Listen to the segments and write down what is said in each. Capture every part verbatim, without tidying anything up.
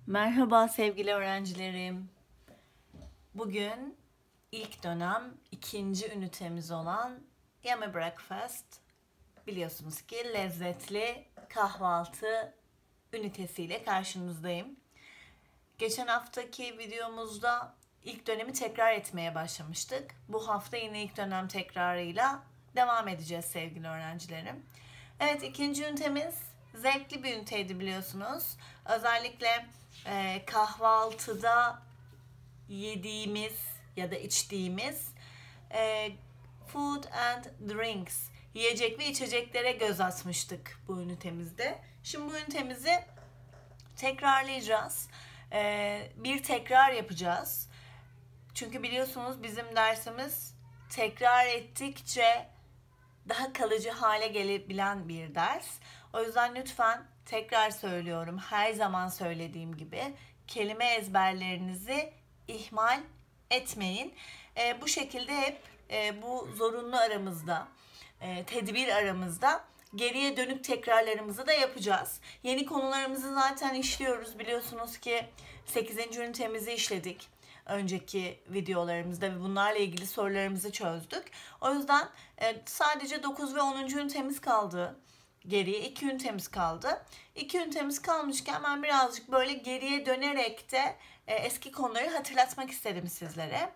Merhaba sevgili öğrencilerim. Bugün ilk dönem ikinci ünitemiz olan Yummy Breakfast, biliyorsunuz ki lezzetli kahvaltı ünitesiyle karşınızdayım. Geçen haftaki videomuzda ilk dönemi tekrar etmeye başlamıştık. Bu hafta yine ilk dönem tekrarıyla devam edeceğiz sevgili öğrencilerim. Evet, ikinci ünitemiz zevkli bir üniteydi biliyorsunuz. Özellikle e, kahvaltıda yediğimiz ya da içtiğimiz e, food and drinks, yiyecek ve içeceklere göz atmıştık bu ünitemizde. Şimdi bu ünitemizi tekrarlayacağız. E, bir tekrar yapacağız. Çünkü biliyorsunuz bizim dersimiz tekrar ettikçe daha kalıcı hale gelebilen bir ders. O yüzden lütfen tekrar söylüyorum, her zaman söylediğim gibi kelime ezberlerinizi ihmal etmeyin. E, bu şekilde hep e, bu zorunlu aramızda, e, tedbir aramızda geriye dönük tekrarlarımızı da yapacağız. Yeni konularımızı zaten işliyoruz. Biliyorsunuz ki sekizinci ünitemizi işledik önceki videolarımızda ve bunlarla ilgili sorularımızı çözdük. O yüzden e, sadece dokuz ve onuncu ünitemiz kaldı. Geriye iki ünitemiz kaldı. iki ünitemiz kalmışken ben birazcık böyle geriye dönerek de e, eski konuları hatırlatmak istedim sizlere.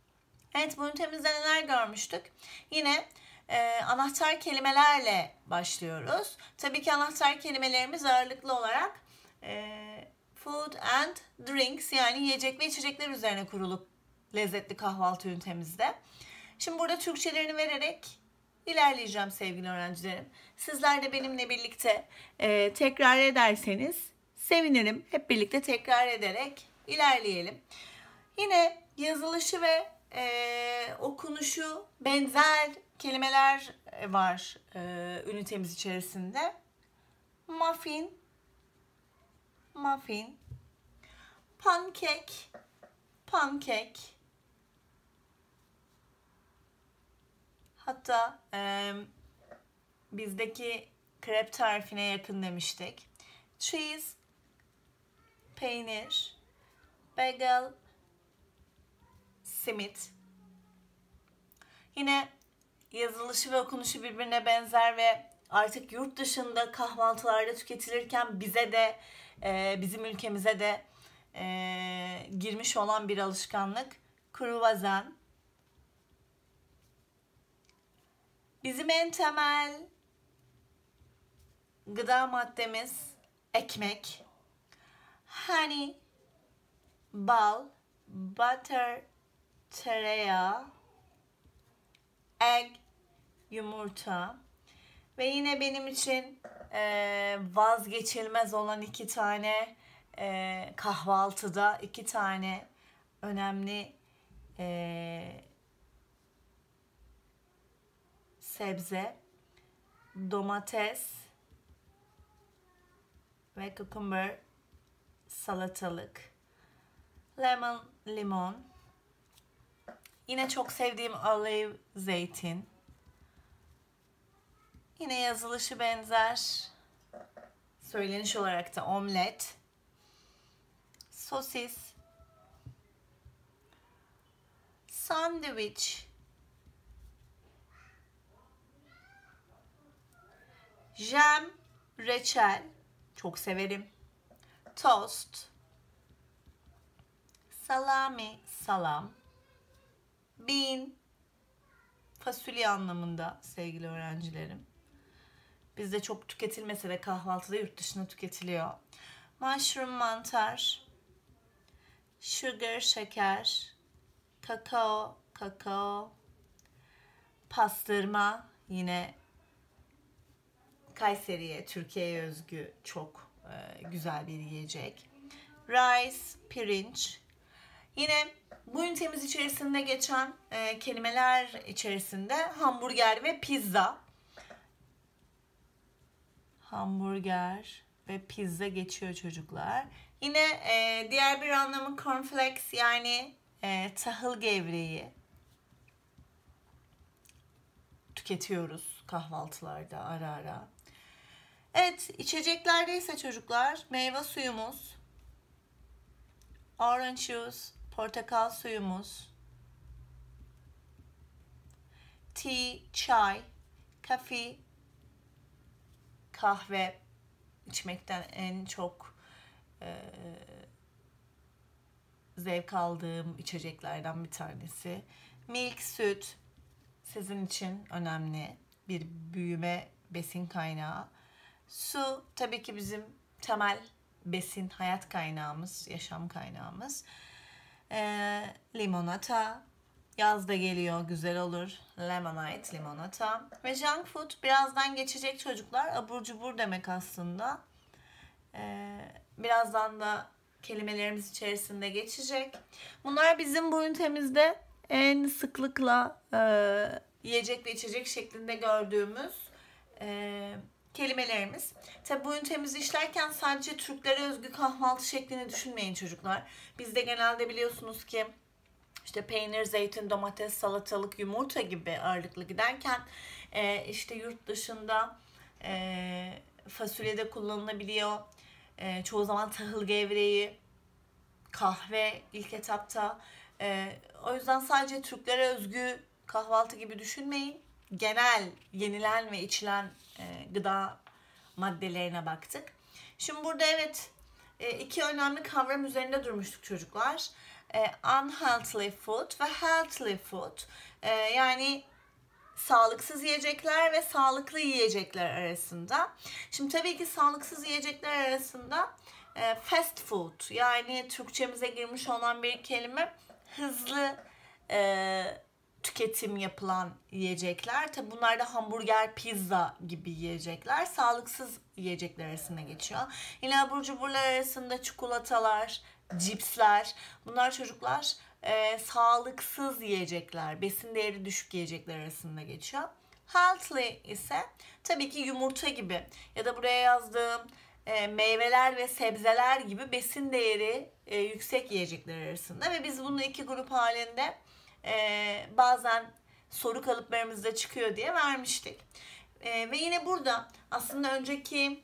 Evet, bu ünitemizde neler görmüştük? Yine e, anahtar kelimelerle başlıyoruz. Tabii ki anahtar kelimelerimiz ağırlıklı olarak e, food and drinks, yani yiyecek ve içecekler üzerine kurulu lezzetli kahvaltı ünitemizde. Şimdi burada Türkçelerini vererek ilerleyeceğim sevgili öğrencilerim. Sizler de benimle birlikte e, tekrar ederseniz sevinirim. Hep birlikte tekrar ederek ilerleyelim. Yine yazılışı ve e, okunuşu benzer kelimeler var e, ünitemiz içerisinde. Muffin, muffin, pancake, pancake. Hatta e, bizdeki krep tarifine yakın demiştik. Cheese, peynir, bagel, simit. Yine yazılışı ve okunuşu birbirine benzer ve artık yurt dışında kahvaltılarda tüketilirken bize de e, bizim ülkemize de e, girmiş olan bir alışkanlık. Kruvasan. Bizim en temel gıda maddemiz ekmek. Honey, bal, butter, tereyağı, egg, yumurta ve yine benim için e, vazgeçilmez olan iki tane e, kahvaltıda iki tane önemli e, sebze, domates ve cucumber, salatalık, lemon, limon. Yine çok sevdiğim olive, zeytin. Yine yazılışı benzer, söyleniş olarak da omlet, sosis, sandviç, jam, reçel, çok severim, tost, salami, salam, bean, fasulye anlamında sevgili öğrencilerim. Bizde çok tüketilmese de kahvaltıda yurt dışında tüketiliyor. Mushroom, mantar, sugar, şeker, kakao, kakao, pastırma, yine Kayseri'ye, Türkiye'ye özgü çok e, güzel bir yiyecek. Rice, pirinç. Yine bu ünitemiz içerisinde geçen e, kelimeler içerisinde hamburger ve pizza. Hamburger ve pizza geçiyor çocuklar. Yine e, diğer bir anlamı cornflakes, yani e, tahıl gevreği tüketiyoruz kahvaltılarda ara ara. Evet, içeceklerde ise çocuklar meyve suyumuz, orange juice, portakal suyumuz. Tea, çay, coffee, kahve içmekten en çok e, zevk aldığım içeceklerden bir tanesi. Milk, süt sizin için önemli bir büyüme besin kaynağı. Su tabii ki bizim temel besin, hayat kaynağımız, yaşam kaynağımız. E, limonata, yaz da geliyor, güzel olur. Lemonade, limonata. Ve junk food birazdan geçecek çocuklar. Abur cubur demek aslında. Ee, birazdan da kelimelerimiz içerisinde geçecek. Bunlar bizim bu ünitemizde en sıklıkla e, yiyecek ve içecek şeklinde gördüğümüz e, kelimelerimiz. Tabi bu ünitemizi işlerken sadece Türklere özgü kahvaltı şeklini düşünmeyin çocuklar. Bizde genelde biliyorsunuz ki İşte peynir, zeytin, domates, salatalık, yumurta gibi ağırlıklı giderken e, işte yurt dışında e, fasulyede kullanılabiliyor. E, çoğu zaman tahıl gevreği, kahve ilk etapta. E, o yüzden sadece Türklere özgü kahvaltı gibi düşünmeyin. Genel yenilen ve içilen e, gıda maddelerine baktık. Şimdi burada evet iki önemli kavram üzerinde durmuştuk çocuklar. Unhealthy food ve healthy food. Yani sağlıksız yiyecekler ve sağlıklı yiyecekler arasında. Şimdi tabii ki sağlıksız yiyecekler arasında fast food, yani Türkçemize girmiş olan bir kelime, hızlı e, tüketim yapılan yiyecekler. Tabi bunlar da hamburger, pizza gibi yiyecekler. Sağlıksız yiyecekler arasında geçiyor. Yine abur cuburlar arasında çikolatalar, cipsler. Bunlar çocuklar e, sağlıksız yiyecekler, besin değeri düşük yiyecekler arasında geçiyor. Healthy ise tabii ki yumurta gibi ya da buraya yazdığım e, meyveler ve sebzeler gibi besin değeri e, yüksek yiyecekler arasında ve biz bunu iki grup halinde e, bazen soru kalıplarımızda çıkıyor diye vermiştik. E, ve yine burada aslında önceki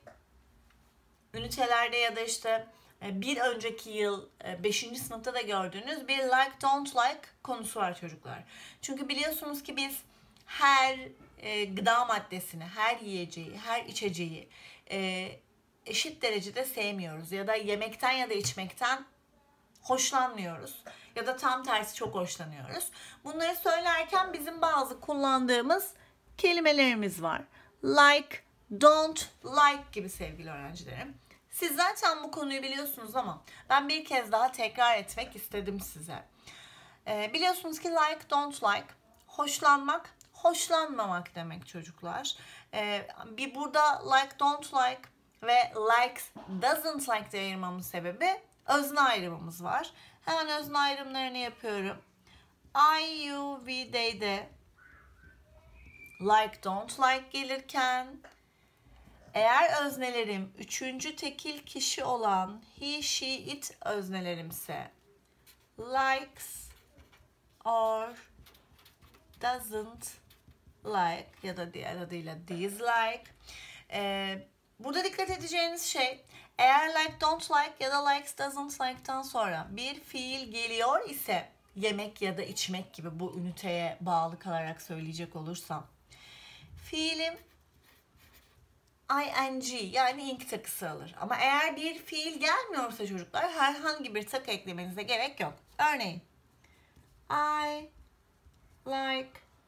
ünitelerde ya da işte bir önceki yıl beşinci sınıfta da gördüğünüz bir like don't like konusu var çocuklar. Çünkü biliyorsunuz ki biz her e, gıda maddesini, her yiyeceği, her içeceği e, eşit derecede sevmiyoruz. Ya da yemekten ya da içmekten hoşlanmıyoruz. Ya da tam tersi çok hoşlanıyoruz. Bunları söylerken bizim bazı kullandığımız kelimelerimiz var. Like, don't like gibi sevgili öğrencilerim. Siz zaten bu konuyu biliyorsunuz ama ben bir kez daha tekrar etmek istedim size. Ee, biliyorsunuz ki like, don't like, hoşlanmak, hoşlanmamak demek çocuklar. Ee, bir burada like, don't like ve likes, doesn't like diye ayırmamın sebebi özne ayrımımız var. Hemen özne ayrımlarını yapıyorum. I, you, we, they'de like, don't like gelirken eğer öznelerim üçüncü tekil kişi olan he, she, it öznelerimse likes or doesn't like ya da diğer adıyla dislike. Ee, burada dikkat edeceğiniz şey, eğer like, don't like ya da likes, doesn't like'tan sonra bir fiil geliyor ise, yemek ya da içmek gibi bu üniteye bağlı kalarak söyleyecek olursam, fiilim ing yani ing takısı alır. Ama eğer bir fiil gelmiyorsa çocuklar herhangi bir takı eklemenize gerek yok. Örneğin I like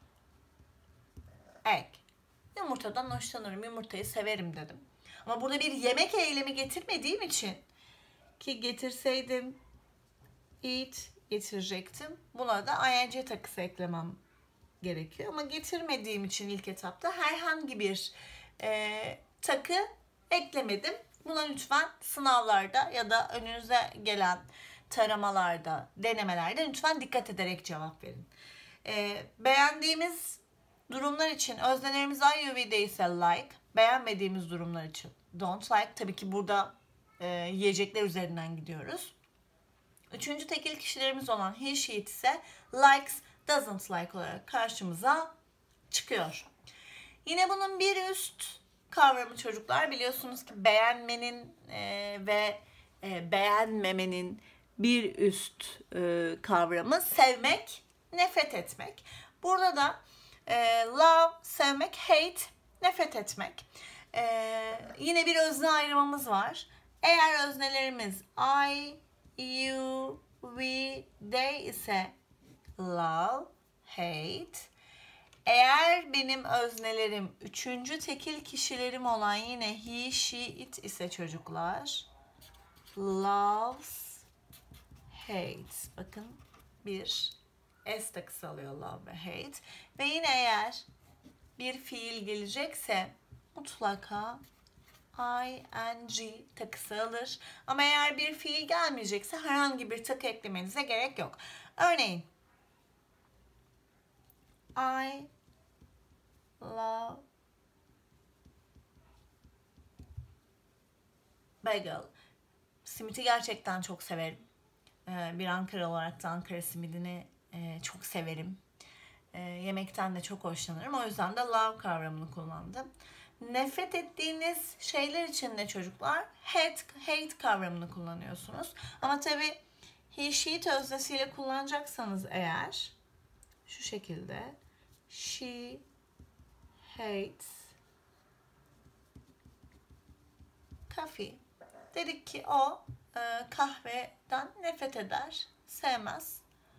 egg. Yumurtadan hoşlanırım, yumurtayı severim dedim. Ama burada bir yemek eylemi getirmediğim için, ki getirseydim eat getirecektim. Buna da ing takısı eklemem gerekiyor. Ama getirmediğim için ilk etapta herhangi bir e, takı eklemedim. Buna lütfen sınavlarda ya da önünüze gelen taramalarda, denemelerde lütfen dikkat ederek cevap verin. E, beğendiğimiz durumlar için öznelerimiz I, you, we, they ise like. Beğenmediğimiz durumlar için don't like. Tabii ki burada e, yiyecekler üzerinden gidiyoruz. Üçüncü tekil kişilerimiz olan he, she, it ise likes, doesn't like olarak karşımıza çıkıyor. Yine bunun bir üst kavramı çocuklar, biliyorsunuz ki beğenmenin e, ve e, beğenmemenin bir üst e, kavramı sevmek, nefret etmek. Burada da e, love, sevmek, hate, nefret etmek. E, yine bir özne ayrımımız var. Eğer öznelerimiz I, you, we, they ise love, hate. Eğer benim öznelerim üçüncü tekil kişilerim olan yine he, she, it ise çocuklar loves, hates. Bakın bir s takısı alıyor love ve hate. Ve yine eğer bir fiil gelecekse mutlaka ing takısı alır. Ama eğer bir fiil gelmeyecekse herhangi bir takı eklemenize gerek yok. Örneğin I love bagel. Simiti gerçekten çok severim. Bir Ankara olarak da Ankara simidini çok severim. Yemekten de çok hoşlanırım. O yüzden de love kavramını kullandım. Nefret ettiğiniz şeyler için de çocuklar hate, hate kavramını kullanıyorsunuz. Ama tabii he, she öznesiyle kullanacaksanız eğer şu şekilde she hates coffee. Dedik ki o e, kahveden nefret eder, sevmez.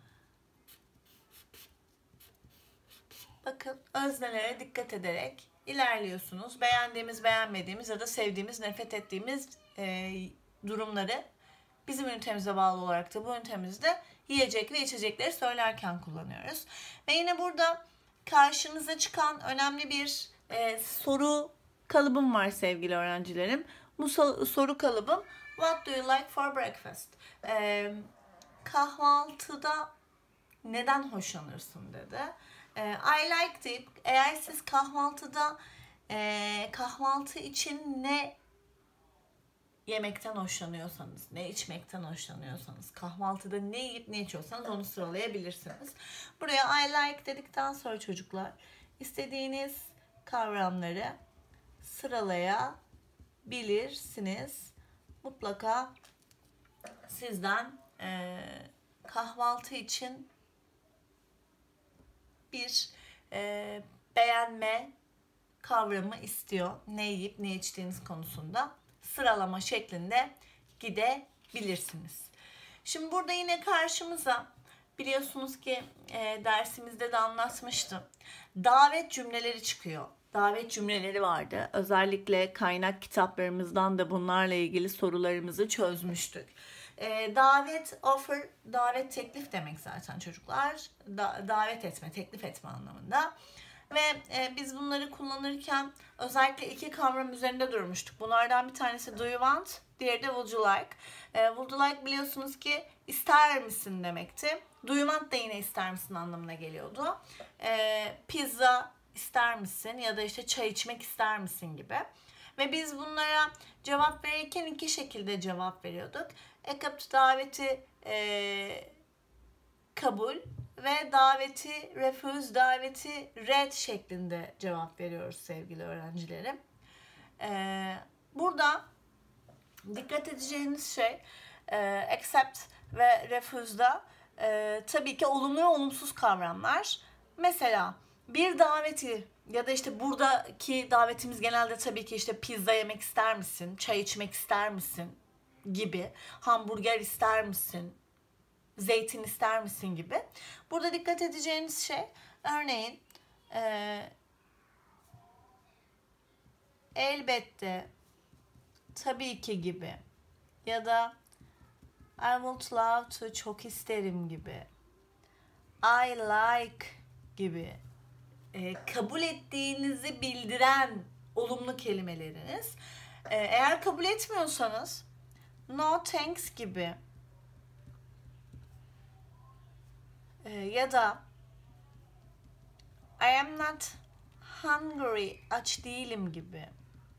Bakın öznelere dikkat ederek ilerliyorsunuz. Beğendiğimiz, beğenmediğimiz ya da sevdiğimiz, nefret ettiğimiz e, durumları bizim ünitemize bağlı olarak da bu ünitemizde yiyecek ve içecekleri söylerken kullanıyoruz. Ve yine burada karşınıza çıkan önemli bir e, soru kalıbım var sevgili öğrencilerim. Bu soru kalıbım what do you like for breakfast? E, kahvaltıda neden hoşlanırsın dedi. E, I like deyip eğer siz kahvaltıda e, kahvaltı için ne yemekten hoşlanıyorsanız, ne içmekten hoşlanıyorsanız, kahvaltıda ne yiyip ne içiyorsanız onu sıralayabilirsiniz. Buraya I like dedikten sonra çocuklar istediğiniz kavramları sıralayabilirsiniz. Mutlaka sizden e, kahvaltı için bir e, beğenme kavramı istiyor. Ne yiyip ne içtiğiniz konusunda sıralama şeklinde gidebilirsiniz. Şimdi burada yine karşımıza biliyorsunuz ki e, dersimizde de anlatmıştım. Davet cümleleri çıkıyor. Davet cümleleri vardı. Özellikle kaynak kitaplarımızdan da bunlarla ilgili sorularımızı çözmüştük. E, davet, offer, davet teklif demek zaten çocuklar. Da, davet etme, teklif etme anlamında. Ve e, biz bunları kullanırken özellikle iki kavram üzerinde durmuştuk. Bunlardan bir tanesi do you want, diğeri de would you like. E, would you like biliyorsunuz ki ister misin demekti. Do you want da yine ister misin anlamına geliyordu. E, pizza ister misin ya da işte çay içmek ister misin gibi. Ve biz bunlara cevap verirken iki şekilde cevap veriyorduk. Accept daveti e, kabul ve daveti refuse, daveti red şeklinde cevap veriyoruz sevgili öğrencilerim. Ee, burada dikkat edeceğiniz şey e, accept ve refuse'da e, tabii ki olumlu ve olumsuz kavramlar. Mesela bir daveti ya da işte buradaki davetimiz genelde tabii ki işte pizza yemek ister misin, çay içmek ister misin gibi, hamburger ister misin, zeytin ister misin gibi. Burada dikkat edeceğiniz şey örneğin e, elbette, tabii ki gibi ya da I would love to, çok isterim gibi, I like gibi e, kabul ettiğinizi bildiren olumlu kelimeleriniz. E, eğer kabul etmiyorsanız no thanks gibi ya da I am not hungry, aç değilim gibi,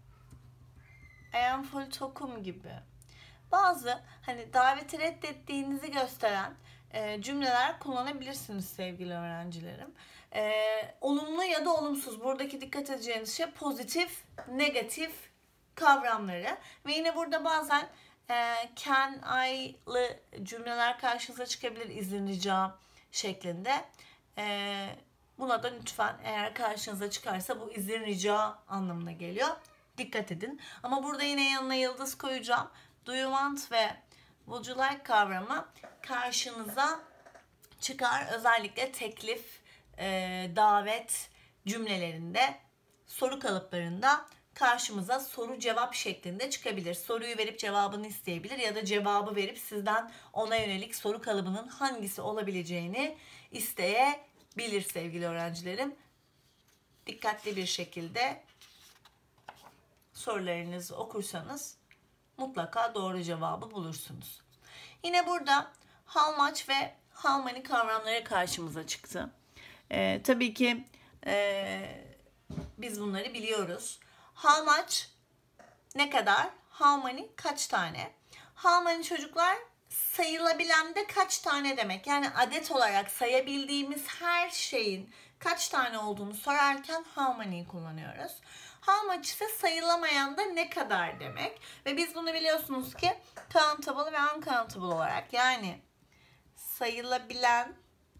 I am full, tokum gibi bazı hani daveti reddettiğinizi gösteren e, cümleler kullanabilirsiniz sevgili öğrencilerim. E, olumlu ya da olumsuz, buradaki dikkat edeceğiniz şey pozitif, negatif kavramları ve yine burada bazen e, can I'lı cümleler karşınıza çıkabilir, izin rica şeklinde. E, buna da lütfen, eğer karşınıza çıkarsa, bu izin rica anlamına geliyor. Dikkat edin. Ama burada yine yanına yıldız koyacağım. Do you want ve would you like kavramı karşınıza çıkar. Özellikle teklif, e, davet cümlelerinde, soru kalıplarında karşımıza soru cevap şeklinde çıkabilir. Soruyu verip cevabını isteyebilir ya da cevabı verip sizden ona yönelik soru kalıbının hangisi olabileceğini isteyebilir sevgili öğrencilerim. Dikkatli bir şekilde sorularınızı okursanız mutlaka doğru cevabı bulursunuz. Yine burada how much ve how many kavramları karşımıza çıktı. Ee, tabii ki e, biz bunları biliyoruz. How much ne kadar? How many kaç tane? How many çocuklar sayılabilen de kaç tane demek. Yani adet olarak sayabildiğimiz her şeyin kaç tane olduğunu sorarken how many'yi kullanıyoruz. How much ise sayılamayan da ne kadar demek. Ve biz bunu biliyorsunuz ki countable ve uncountable olarak, yani sayılabilen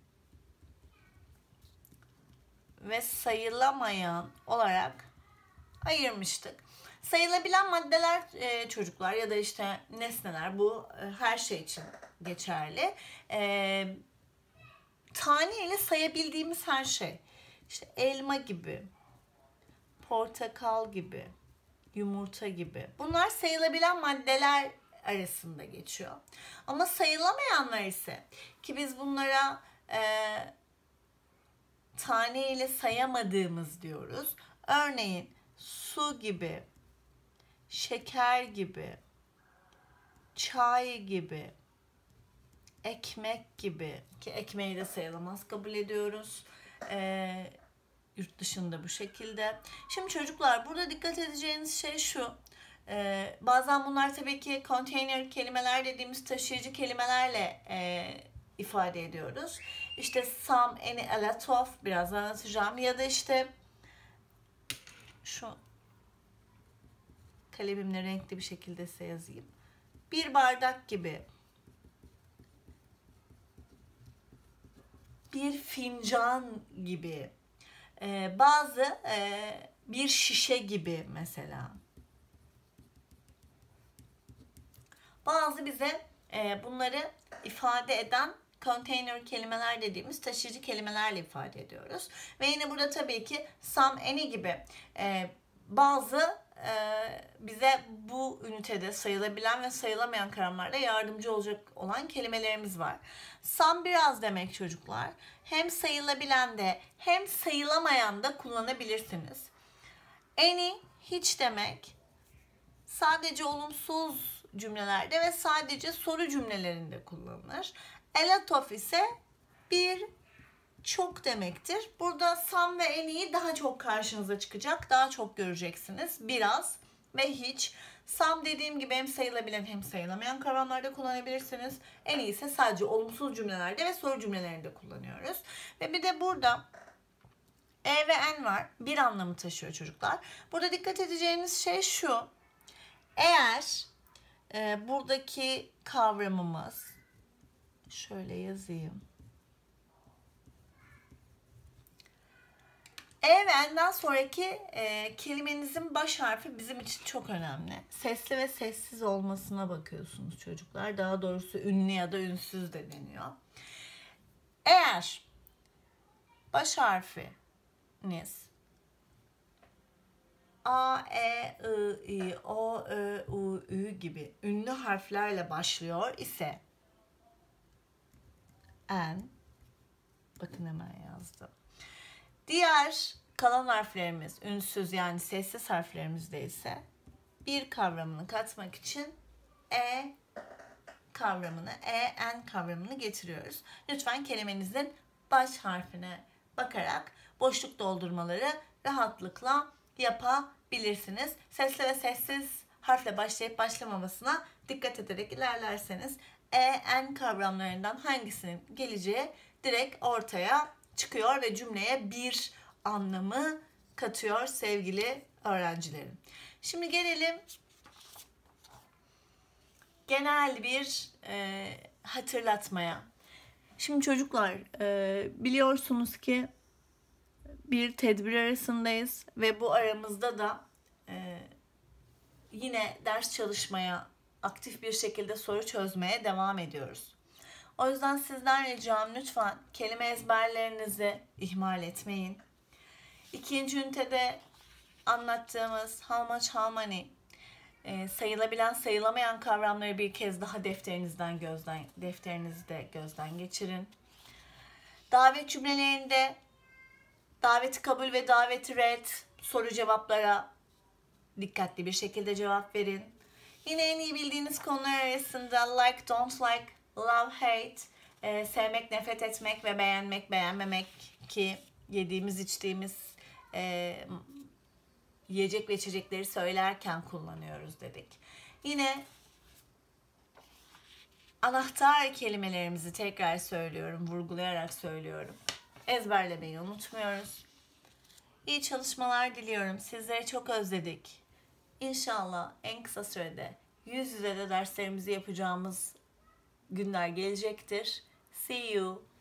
ve sayılamayan olarak ayırmıştık. Sayılabilen maddeler e, çocuklar ya da işte nesneler, bu e, her şey için geçerli. E, tane ile sayabildiğimiz her şey. İşte elma gibi, portakal gibi, yumurta gibi. Bunlar sayılabilen maddeler arasında geçiyor. Ama sayılamayanlar ise, ki biz bunlara e, tane ile sayamadığımız diyoruz. Örneğin su gibi, şeker gibi, çay gibi, ekmek gibi, ki ekmeği de sayılamaz kabul ediyoruz. Ee, yurt dışında bu şekilde. Şimdi çocuklar, burada dikkat edeceğiniz şey şu. Ee, bazen bunlar tabii ki container kelimeler dediğimiz taşıyıcı kelimelerle e, ifade ediyoruz. İşte some, any, a lot of, birazdan anlatacağım. Ya da işte şu kalemimle renkli bir şekilde size yazayım. Bir bardak gibi, bir fincan gibi, ee, bazı e, bir şişe gibi mesela. Bazı bize e, bunları ifade eden container kelimeler dediğimiz taşıyıcı kelimelerle ifade ediyoruz. Ve yine burada tabii ki some, any gibi e, bazı e, bize bu ünitede sayılabilen ve sayılamayan kavramlarda yardımcı olacak olan kelimelerimiz var. Some biraz demek çocuklar. Hem sayılabilen de hem sayılamayan da kullanabilirsiniz. Any hiç demek. Sadece olumsuz cümlelerde ve sadece soru cümlelerinde kullanılır. A lot of ise bir çok demektir. Burada some ve any'yi daha çok karşınıza çıkacak. Daha çok göreceksiniz. Biraz ve hiç. Some dediğim gibi hem sayılabilen hem sayılamayan kavramlarda kullanabilirsiniz. Any ise sadece olumsuz cümlelerde ve soru cümlelerinde kullanıyoruz. Ve bir de burada e ve n var. Bir anlamı taşıyor çocuklar. Burada dikkat edeceğiniz şey şu. Eğer e, buradaki kavramımız, şöyle yazayım. E ve n'den sonraki e, kelimenizin baş harfi bizim için çok önemli. Sesli ve sessiz olmasına bakıyorsunuz çocuklar. Daha doğrusu ünlü ya da ünsüz de deniyor. Eğer baş harfiniz A, E, I, I, O, Ö, U, Ü gibi ünlü harflerle başlıyor ise N, bakın hemen yazdım. Diğer kalan harflerimiz ünsüz, yani sessiz harflerimizde ise bir kavramını katmak için E kavramını, E, N kavramını getiriyoruz. Lütfen kelimenizin baş harfine bakarak boşluk doldurmaları rahatlıkla yapabilirsiniz. Sesli ve sessiz harfle başlayıp başlamamasına dikkat ederek ilerlerseniz E, N kavramlarından hangisinin geleceği direkt ortaya çıkıyor ve cümleye bir anlamı katıyor sevgili öğrencilerim. Şimdi gelelim genel bir e, hatırlatmaya. Şimdi çocuklar, e, biliyorsunuz ki bir tedbir arasındayız ve bu aramızda da e, yine ders çalışmaya, aktif bir şekilde soru çözmeye devam ediyoruz. O yüzden sizden ricam, lütfen kelime ezberlerinizi ihmal etmeyin. İkinci ünitede anlattığımız how much, how many, e, sayılabilen, sayılamayan kavramları bir kez daha defterinizden gözden defterinizde gözden geçirin. Davet cümlelerinde daveti kabul ve daveti red soru cevaplara dikkatli bir şekilde cevap verin. Yine en iyi bildiğiniz konular arasında like, don't like, love, hate, e, sevmek, nefret etmek ve beğenmek, beğenmemek, ki yediğimiz, içtiğimiz e, yiyecek ve içecekleri söylerken kullanıyoruz dedik. Yine anahtar kelimelerimizi tekrar söylüyorum, vurgulayarak söylüyorum. Ezberlemeyi unutmuyoruz. İyi çalışmalar diliyorum. Sizleri çok özledik. İnşallah en kısa sürede yüz yüze de derslerimizi yapacağımız günler gelecektir. See you.